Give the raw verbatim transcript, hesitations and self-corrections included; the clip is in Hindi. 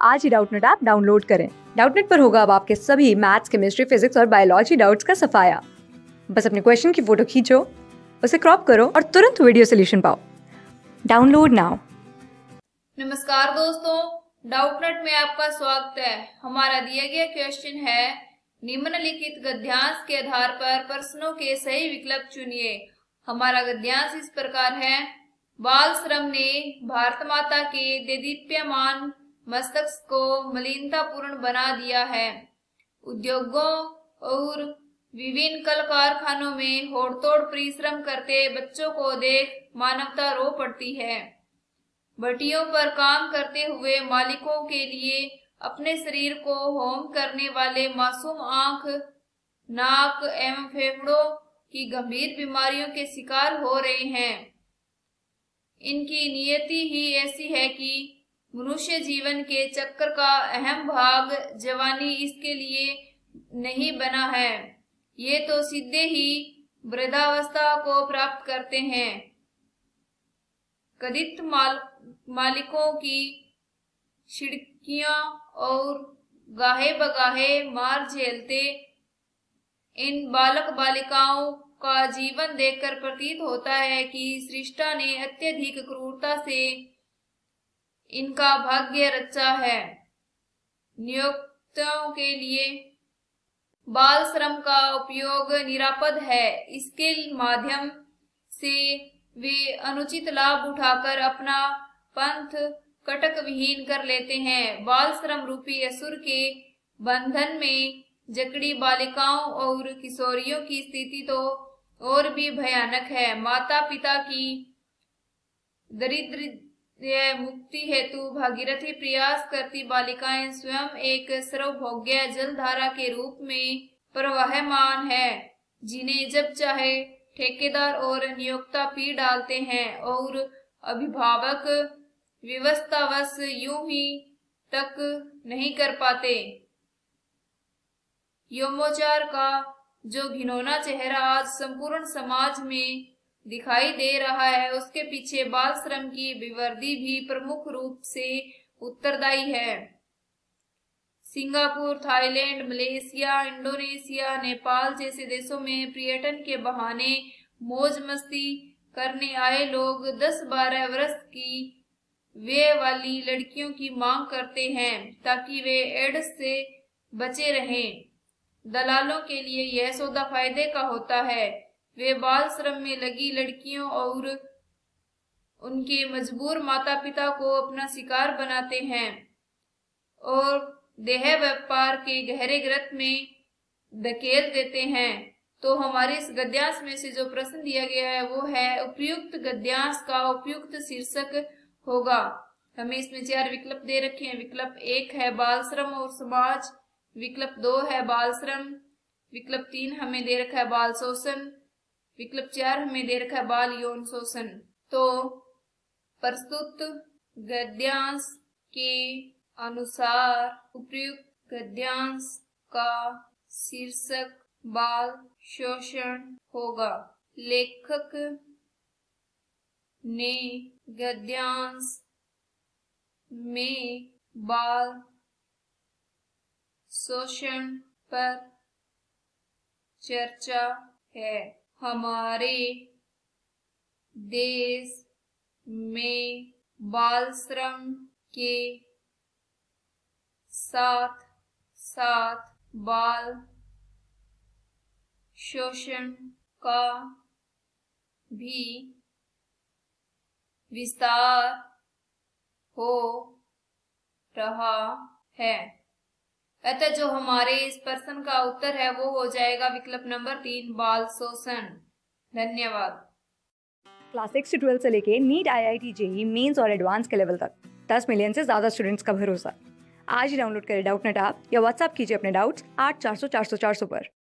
आज ही डाउटनेट ऐप डाउनलोड करें। डाउटनेट पर होगा अब आपके सभी मैथ्स, केमिस्ट्री, फिजिक्स और बायोलॉजी डाउट्स का सफाया। बस अपने क्वेश्चन की फोटो खींचो, उसे क्रॉप करो और तुरंत वीडियो सोल्यूशन पाओ। Download now. नमस्कार दोस्तों, डाउटनेट में आपका स्वागत है। हमारा दिया गया क्वेश्चन है, निम्नलिखित गद्यांश के आधार पर प्रश्नों के सही विकल्प चुनिए। हमारा गद्यांश इस प्रकार है, बाल श्रम ने भारत माता के देदीप्यमान मस्तक को मलिनतापूर्ण बना दिया है। उद्योगों और विभिन्न कल कारखानों में होड़तोड़ परिश्रम करते बच्चों को देख मानवता रो पड़ती है। भट्टियों पर काम करते हुए मालिकों के लिए अपने शरीर को होम करने वाले मासूम आंख, नाक एवं फेफड़ों की गंभीर बीमारियों के शिकार हो रहे हैं। इनकी नियति ही ऐसी है कि मनुष्य जीवन के चक्र का अहम भाग जवानी इसके लिए नहीं बना है। ये तो सीधे ही वृद्धावस्था को प्राप्त करते हैं। कथित माल, मालिकों की छिड़कियां और गाहे बगाहे मार झेलते इन बालक बालिकाओं का जीवन देखकर प्रतीत होता है कि सृष्टा ने अत्यधिक क्रूरता से इनका भाग्य रचा है। नियोक्ताओं के लिए बाल श्रम का उपयोग निरापद है। इसके माध्यम से वे अनुचित लाभ उठाकर अपना पंथ कटक विहीन कर लेते हैं। बाल श्रम रूपी असुर के बंधन में जकड़ी बालिकाओं और किशोरियों की स्थिति तो और भी भयानक है। माता पिता की दरिद्र मुक्ति हेतु भागीरथी प्रयास करती बालिकाएं स्वयं एक सर्वभोग्य जलधारा के रूप में प्रवाहमान है, जिन्हें जब चाहे ठेकेदार और नियोक्ता पी डालते हैं और अभिभावक विवस्थावश यूं ही तक नहीं कर पाते। यौमोचार का जो घिनौना चेहरा आज संपूर्ण समाज में दिखाई दे रहा है, उसके पीछे बाल श्रम की विवृद्धि भी प्रमुख रूप से उत्तरदायी है। Singapore, Thailand, Malaysia, Indonesia, Nepal जैसे देशों में पर्यटन के बहाने मौज मस्ती करने आए लोग दस बारह वर्ष की वे वाली लड़कियों की मांग करते हैं ताकि वे एड्स से बचे रहें। दलालों के लिए यह सौदा फायदे का होता है। वे बाल श्रम में लगी लड़कियों और उनके मजबूर माता पिता को अपना शिकार बनाते हैं और देह व्यापार के गहरे गर्त में धकेल देते हैं। तो हमारे इस गद्यांश में से जो प्रश्न दिया गया है वो है, उपयुक्त गद्यांश का उपयुक्त शीर्षक होगा। हमें इसमें चार विकल्प दे रखे हैं। विकल्प एक है बाल श्रम और समाज, विकल्प दो है बाल श्रम, विकल्प तीन हमें दे रखा है बाल शोषण, विकल्प चार हमें दे रखा है बाल यौन शोषण। तो प्रस्तुत गद्यांश के अनुसार उपयुक्त गद्यांश का शीर्षक बाल शोषण होगा। लेखक ने गद्यांश में बाल शोषण पर चर्चा है। हमारे देश में बाल श्रम के साथ साथ बाल शोषण का भी विस्तार हो रहा है। अतः जो हमारे इस प्रश्न का उत्तर है वो हो जाएगा विकल्प नंबर तीन, बाल शोषण। धन्यवाद। क्लास सिक्स से ट्वेल्थ से लेके NEET, I I T, JEE mains और एडवांस के लेवल तक दस मिलियन से ज्यादा स्टूडेंट्स का भरोसा। आज ही डाउनलोड करें डाउटनेट ऐप या व्हाट्सएप कीजिए अपने डाउट्स आठ चार सौ चार सौ चार सौ पर।